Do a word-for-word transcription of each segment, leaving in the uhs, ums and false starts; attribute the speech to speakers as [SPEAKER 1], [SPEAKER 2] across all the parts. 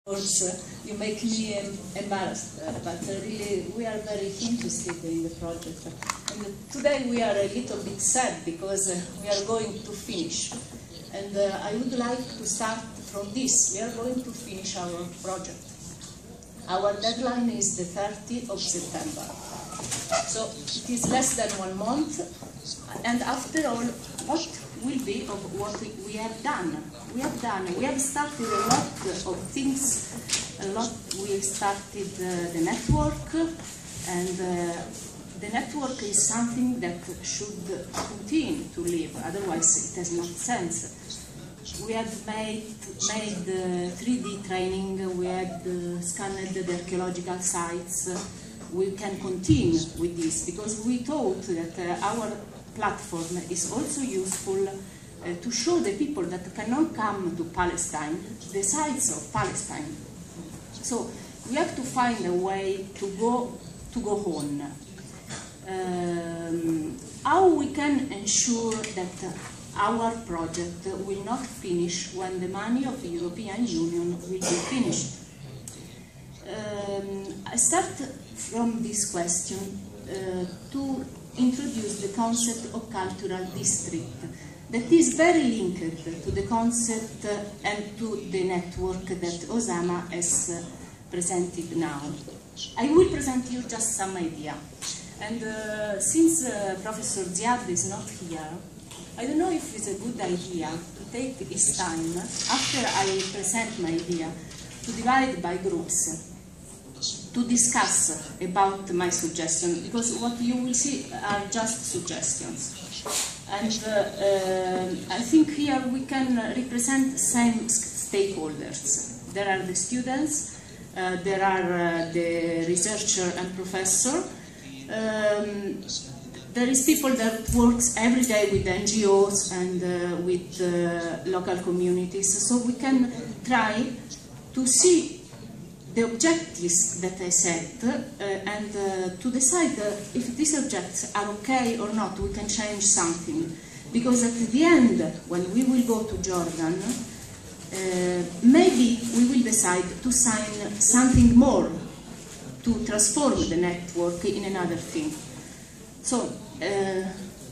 [SPEAKER 1] Uh, you make me um, embarrassed, uh, but uh, really we are very interested in the project. And uh, today we are a little bit sad because uh, we are going to finish. And uh, I would like to start from this. We are going to finish our project. Our deadline is the thirtieth of September. So it is less than one month. And after all, what will be of what we have done? We have done, we have started a lot of things, a lot, we started uh, the network, and uh, the network is something that should continue to live, otherwise it has no sense. We had made, made uh, three D training, we had uh, scanned the archaeological sites. We can continue with this because we thought that uh, our platform is also useful uh, to show the people that cannot come to Palestine, the sites of Palestine. So we have to find a way to go, to go on. Um, how we can ensure that our project will not finish when the money of the European Union will be finished? Um, I start from this question uh, to introduce the concept of cultural district that is very linked to the concept uh, and to the network that Osama has uh, presented now. I will present you just some idea. And uh, since uh, Professor Ziad is not here, I don't know if it's a good idea to take his time, after I present my idea, to divide by groups, to discuss about my suggestion, because what you will see are just suggestions. And uh, uh, I think here we can represent same stakeholders. There are the students, uh, there are uh, the researcher and professor. Um, there is people that works every day with N G Os and uh, with uh, local communities, so we can try to see the objectives that I set uh, and uh, to decide uh, if these objectives are okay or not. We can change something, because at the end, when we will go to Jordan, uh, maybe we will decide to sign something more, to transform the network in another thing. So, uh,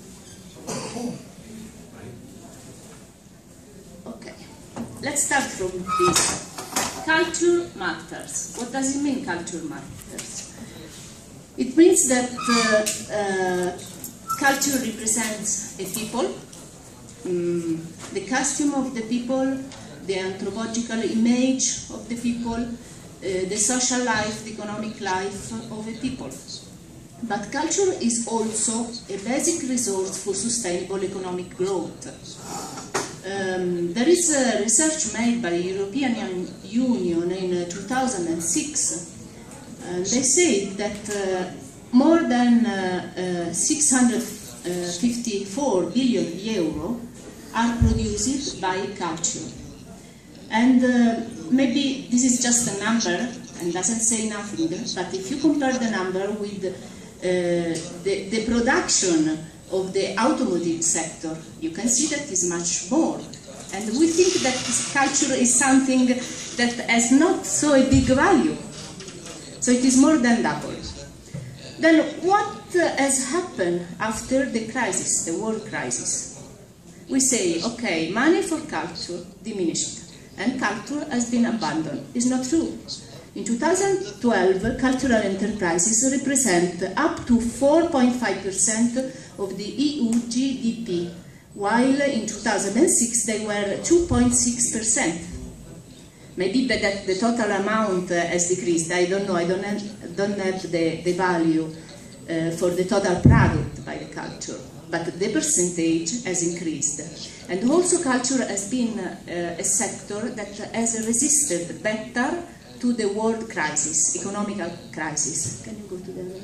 [SPEAKER 1] okay, let's start from this. Culture matters. What does it mean, culture matters? It means that uh, uh, culture represents a people, um, the costume of the people, the anthropological image of the people, uh, the social life, the economic life of a people. But culture is also a basic resource for sustainable economic growth. Um, there is a research made by the European Union in uh, two thousand six. Uh, they say that uh, more than uh, uh, six hundred fifty-four billion euro are produced by culture. And uh, maybe this is just a number and doesn't say nothing, but if you compare the number with uh, the, the production of the automotive sector, you can see that is much more. And we think that this culture is something that has not so a big value. So it is more than double. Then what has happened after the crisis, the world crisis? We say, okay, money for culture diminished and culture has been abandoned. It's not true. In two thousand twelve, cultural enterprises represent up to four point five percent of the E U G D P, while in two thousand six they were two point six percent. Maybe that the total amount has decreased. I don't know. I don't have, don't have the, the value uh, for the total product by the culture, but the percentage has increased. And also culture has been uh, a sector that has resisted better to the world crisis, economic crisis. Can you go to the other?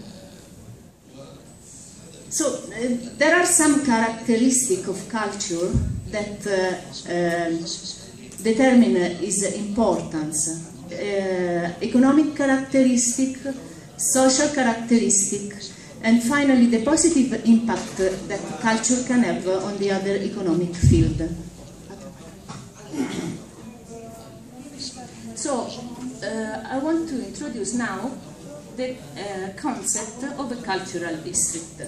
[SPEAKER 1] So uh, there are some characteristics of culture that uh, uh, determine its importance. Uh, economic characteristic, social characteristic, and finally the positive impact that culture can have on the other economic field. So uh, I want to introduce now the uh, concept of a cultural district.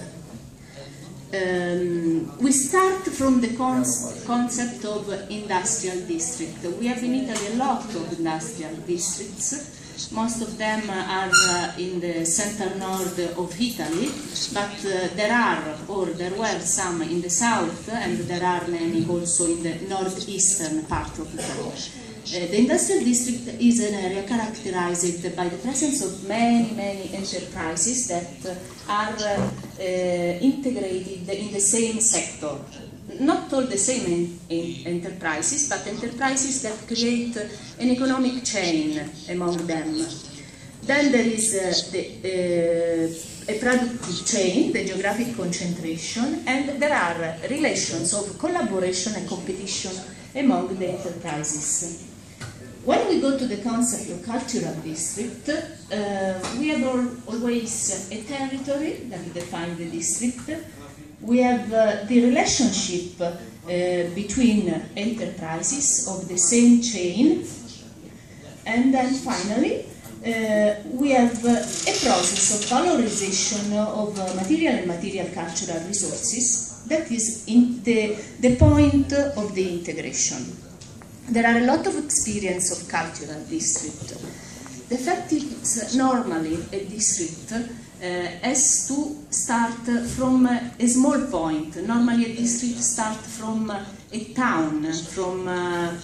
[SPEAKER 1] Um, we start from the con concept of industrial district. We have in Italy a lot of industrial districts. Most of them are uh, in the center north of Italy, but uh, there are, or there were some in the south, and there are many also in the northeastern part of Italy. Uh, the industrial district is an area characterized by the presence of many, many enterprises that uh, are uh, uh, integrated in the same sector. Not all the same in, in enterprises, but enterprises that create uh, an economic chain among them. Then there is uh, the, uh, a productive chain, the geographic concentration, and there are relations of collaboration and competition among the enterprises. When we go to the concept of cultural district, uh, we have all, always a territory that defines the district. We have uh, the relationship uh, between enterprises of the same chain, and then finally uh, we have uh, a process of valorization of uh, material and material cultural resources that is in the, the point of the integration. There are a lot of experience of cultural district. The fact is normally a district uh, has to start from a small point. Normally a district starts from a town, from uh,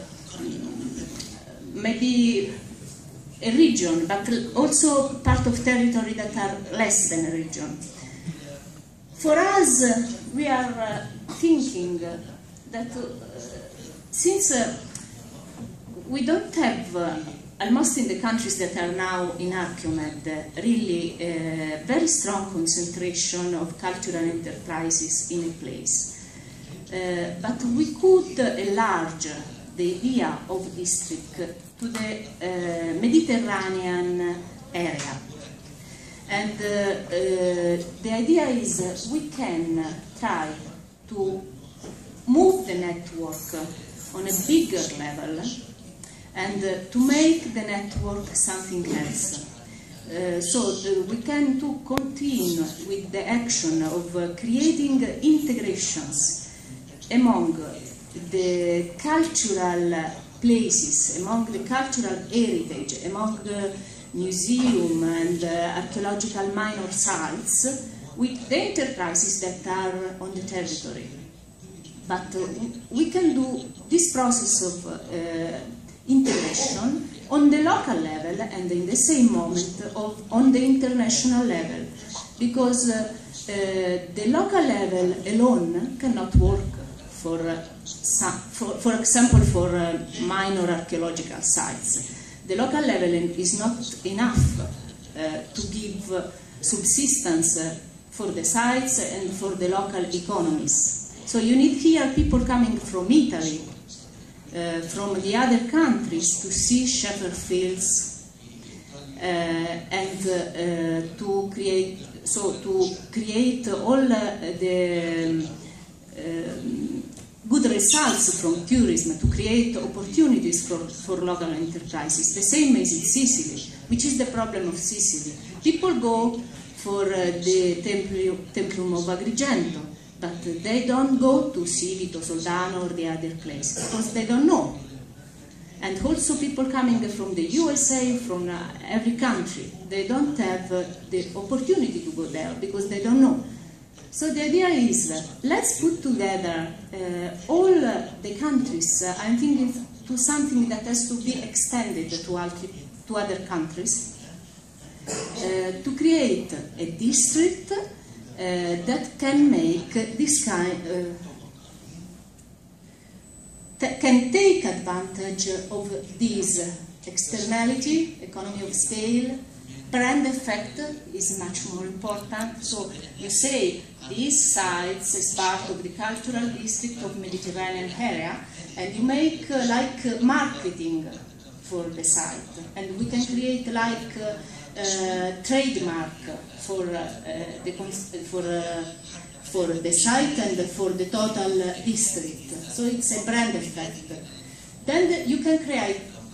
[SPEAKER 1] maybe a region, but also part of territory that are less than a region. For us, we are uh, thinking that uh, since uh, we don't have, uh, almost in the countries that are now in Archiomed, uh, really a very strong concentration of cultural enterprises in a place. Uh, but we could enlarge the idea of district to the uh, Mediterranean area. And uh, uh, the idea is uh, we can try to move the network on a bigger level and uh, to make the network something else. Uh, so the, we can to continue with the action of uh, creating integrations among the cultural places, among the cultural heritage, among the museum and uh, archaeological minor sites with the enterprises that are on the territory. But uh, we can do this process of uh, integration on the local level and in the same moment of, on the international level, because uh, uh, the local level alone cannot work for, uh, some, for, for example, for uh, minor archaeological sites. The local level is not enough uh, to give uh, subsistence uh, for the sites and for the local economies. So you need here people coming from Italy, Uh, from the other countries to see shepherd fields uh, and uh, uh, to create so to create all uh, the um, good results from tourism, to create opportunities for, for local enterprises. The same is in Sicily, which is the problem of Sicily. People go for uh, the Templium, Templum of Agrigento, but they don't go to see Vito Soldano or the other place because they don't know. And also people coming from the U S A, from uh, every country, they don't have uh, the opportunity to go there because they don't know. So the idea is, uh, let's put together uh, all uh, the countries. Uh, I'm thinking to something that has to be extended to, to other countries, uh, to create a district Uh, that can make this kind, uh, can take advantage of this externality, economy of scale. Brand effect is much more important. So you say these sites is part of the cultural district of Mediterranean area, and you make uh, like uh, marketing for the site, and we can create like uh, uh, trademark for uh, the for uh, for the site and for the total district. So it's a brand effect. Then you can create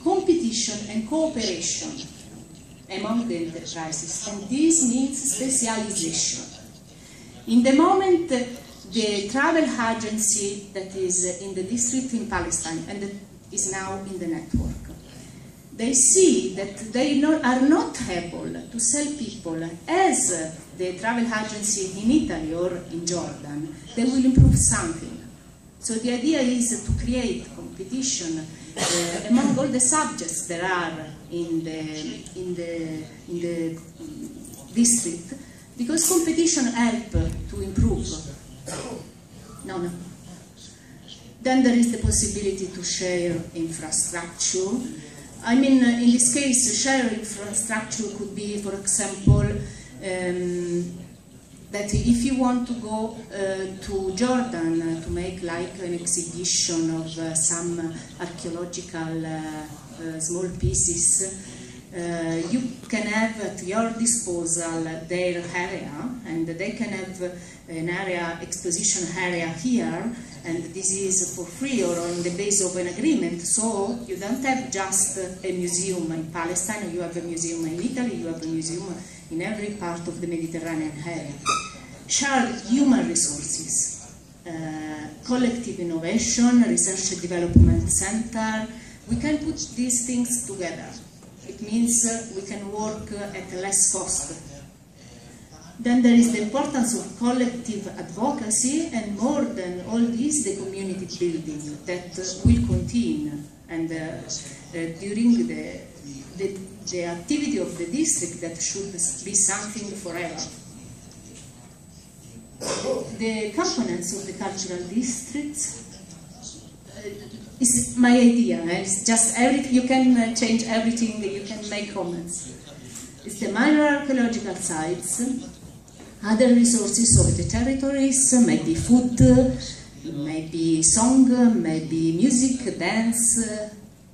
[SPEAKER 1] competition and cooperation among the enterprises, and this means specialization. In the moment uh, the travel agency that is in the district in Palestine and that is now in the network, they see that they not, are not able to sell people as uh, the travel agency in Italy or in Jordan, they will improve something. So the idea is to create competition uh, among all the subjects there are in the, in the, in the district, because competition helps to improve. No, no. Then there is the possibility to share infrastructure. I mean, uh, in this case, share infrastructure could be, for example, um, that if you want to go uh, to Jordan uh, to make like an exhibition of uh, some archaeological uh, uh, small pieces, uh, you can have at your disposal their area, and they can have an area, exposition area here, and this is for free or on the basis of an agreement. So you don't have just a museum in Palestine, you have a museum in Italy, you have a museum in every part of the Mediterranean area. Shared human resources, uh, collective innovation, research and development center. We can put these things together. It means uh, we can work uh, at less cost. Then there is the importance of collective advocacy, and more than all this, the community building that uh, will continue. And uh, uh, during the, the, the activity of the district, that should be something forever. The components of the cultural districts uh, is my idea. Eh? It's just everything. You can uh, change everything. You can make comments. It's the minor archaeological sites, other resources of the territories, maybe food, maybe song, maybe music, dance, uh,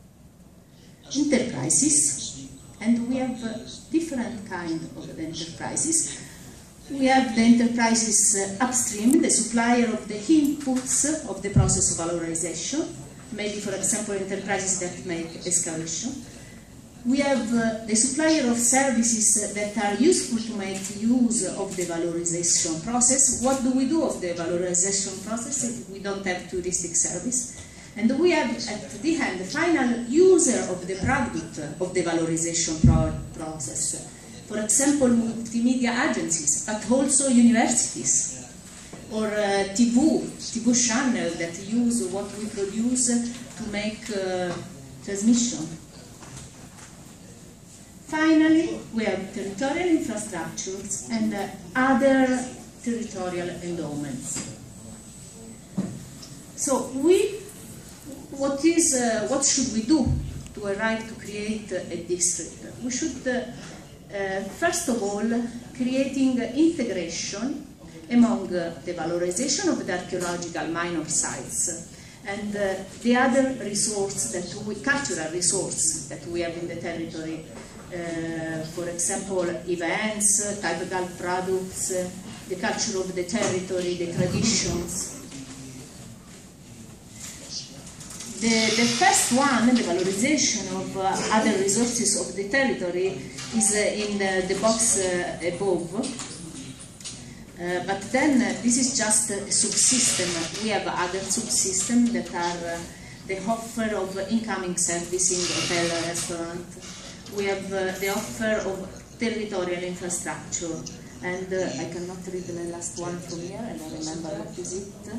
[SPEAKER 1] enterprises, and we have uh, different kind of enterprises. We have the enterprises uh, upstream, the supplier of the inputs of the process of valorization, maybe, for example, enterprises that make excavation. We have uh, the supplier of services that are useful to make use of the valorization process. What do we do of the valorization process if we don't have touristic service? And we have, at the end, the final user of the product of the valorization pro process. For example, multimedia agencies, but also universities, or uh, T V, T V channel that use what we produce to make uh, transmission. Finally, we have territorial infrastructures and uh, other territorial endowments. So we, what is, uh, what should we do to arrive to create a district? We should uh, Uh, first of all, creating integration among uh, the valorization of the archaeological minor sites and uh, the other resource that we, cultural resource that we have in the territory. Uh, for example, events, typical products, uh, the culture of the territory, the traditions. The, the first one, the valorization of uh, other resources of the territory, is uh, in the, the box uh, above. Uh, but then uh, this is just a subsystem. We have other subsystems that are uh, the offer of incoming servicing, hotel, restaurant. We have uh, the offer of territorial infrastructure. And uh, I cannot read the last one from here, I don't remember what is it.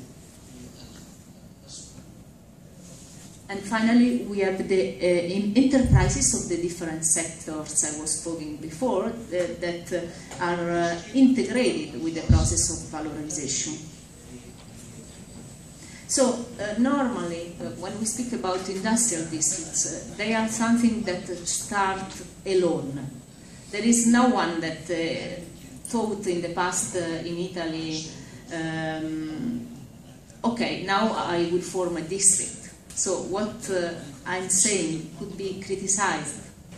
[SPEAKER 1] And finally, we have the uh, enterprises of the different sectors I was talking before that, that uh, are uh, integrated with the process of valorization. So uh, normally, uh, when we speak about industrial districts, uh, they are something that uh, start alone. There is no one that uh, thought in the past uh, in Italy, um, okay, now I will form a district. So what uh, I'm saying could be criticized.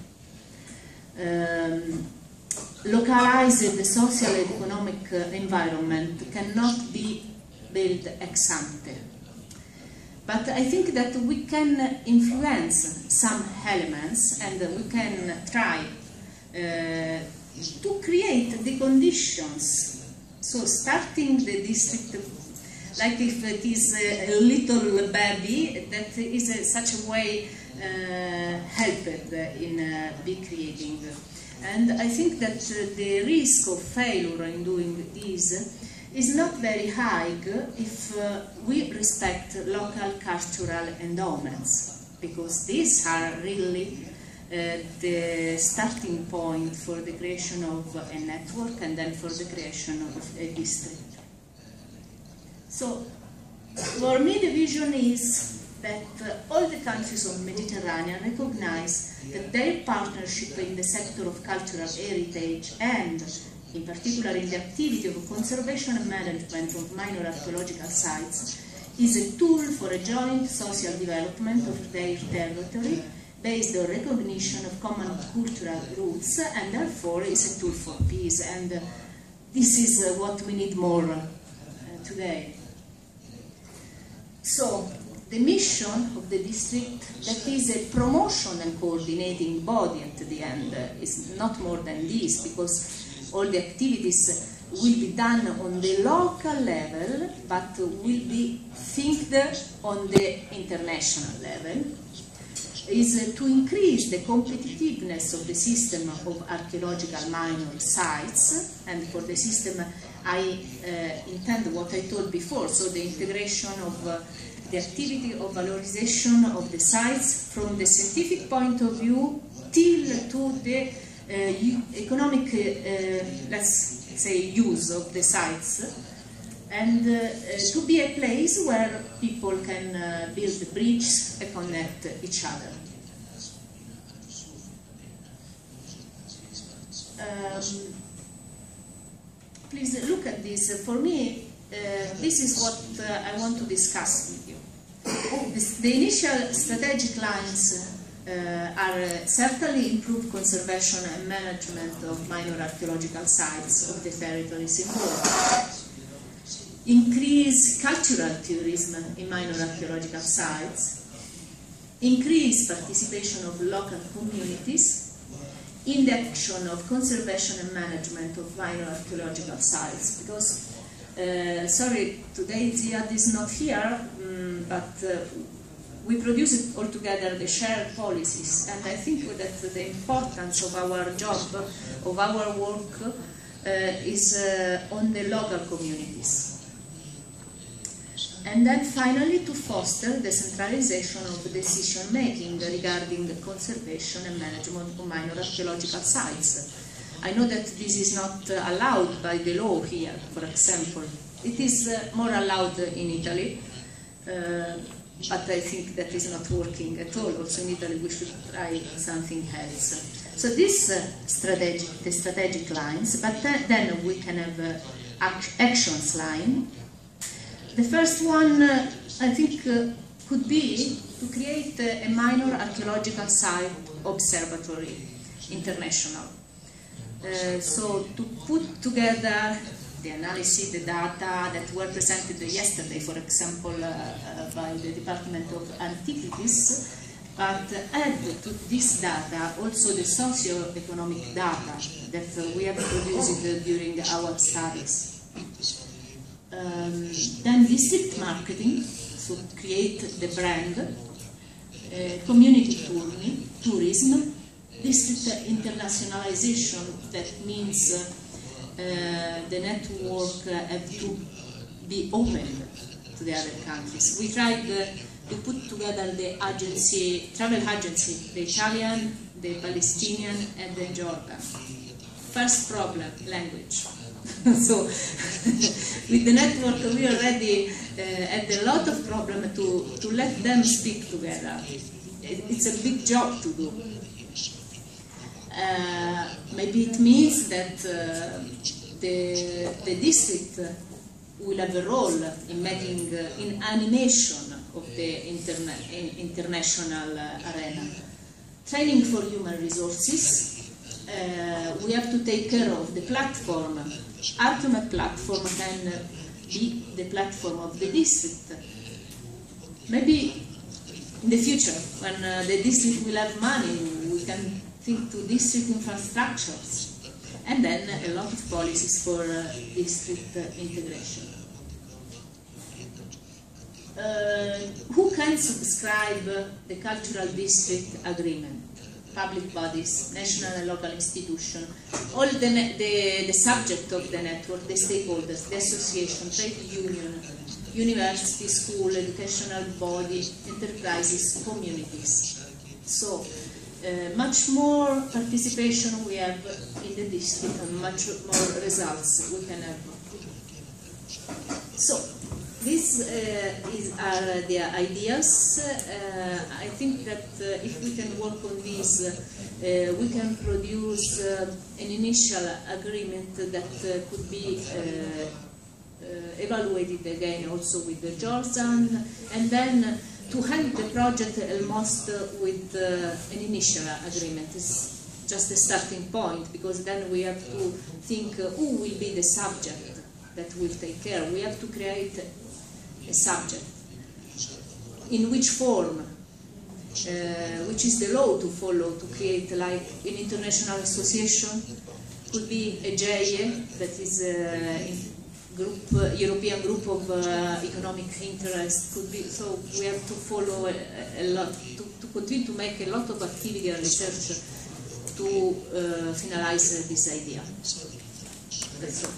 [SPEAKER 1] Um, localized the social and economic uh, environment cannot be built ex ante. But I think that we can influence some elements, and we can try uh, to create the conditions. So starting the district, like if it is a little baby, that is a, such a way uh, helped in uh, be creating. And I think that uh, the risk of failure in doing this is not very high if uh, we respect local cultural endowments, because these are really uh, the starting point for the creation of a network and then for the creation of a district. So, for me the vision is that uh, all the countries of the Mediterranean recognize that their partnership in the sector of cultural heritage and in particular in the activity of conservation and management of minor archaeological sites, is a tool for a joint social development of their territory based on recognition of common cultural roots, and therefore is a tool for peace. And uh, this is uh, what we need more uh, today. So, the mission of the district, that is a promotion and coordinating body at the end, uh, is not more than this, because all the activities will be done on the local level, but will be think on the international level, is to increase the competitiveness of the system of archaeological minor sites, and for the system I uh, intend what I told before, so the integration of uh, the activity of valorization of the sites from the scientific point of view till to the uh, economic, uh, let's say, use of the sites, and uh, uh, to be a place where people can uh, build bridges and connect each other. Um, please look at this. For me, uh, this is what uh, I want to discuss with you. This, the initial strategic lines uh, are uh, certainly improve conservation and management of minor archaeological sites of the territories involved, increase cultural tourism in minor archaeological sites, increase participation of local communities in the action of conservation and management of minor archaeological sites. Because, uh, sorry, today Ziad is not here, um, but uh, we produce it all together, the shared policies, and I think that the importance of our job, of our work, uh, is uh, on the local communities. And then finally, to foster the centralization of decision making regarding the conservation and management of minor archaeological sites. I know that this is not uh, allowed by the law here, for example. It is uh, more allowed in Italy, uh, but I think that is not working at all. Also in Italy we should try something else. So this uh, strategic, the strategic lines, but th then we can have uh, ac actions line. The first one, uh, I think, uh, could be to create uh, a minor archaeological site observatory, international. Uh, so to put together the analysis, the data that were presented yesterday, for example, uh, uh, by the Department of Antiquities, but add to this data also the socio-economic data that uh, we have produced uh, during our studies. Um, then district marketing, so create the brand, uh, community touring, tourism, district internationalization, that means uh, uh, the network uh, have to be open to the other countries. We tried uh, to put together the agency, travel agency, the Italian, the Palestinian, and the Jordan. First problem, language. So, with the network we already uh, had a lot of problem to, to let them speak together. It, it's a big job to do. Uh, maybe it means that uh, the, the district will have a role in making, uh, in animation of the interna in international uh, arena. Training for human resources. Uh, we have to take care of the platform. Archeomet platform can be the platform of the district. maybe in the future, when uh, the district will have money, we can think to district infrastructures, and then a lot of policies for uh, district uh, integration. Uh, who can subscribe uh, the cultural district agreement? Public bodies, national and local institutions, all the, the, the subject of the network, the stakeholders, the association, trade union, university, school, educational body, enterprises, communities. So, uh, much more participation we have in the district and much more results we can have. So, these uh, is, are the ideas. Uh, I think that uh, if we can work on these, uh, we can produce uh, an initial agreement that uh, could be uh, uh, evaluated again also with the Jordan, and then to end the project almost uh, with uh, an initial agreement. It's just a starting point, because then we have to think uh, who will be the subject that will take care. We have to create a subject. In which form? Uh, which is the law to follow to create like an international association? Could be a J I E, that is a group, uh, European Group of uh, Economic Interest. Could be, so we have to follow a, a lot, to, to continue to make a lot of activity and research to uh, finalize uh, this idea. That's all.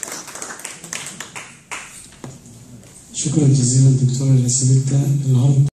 [SPEAKER 2] شكرا جزيلا دكتورة إليسابيتا.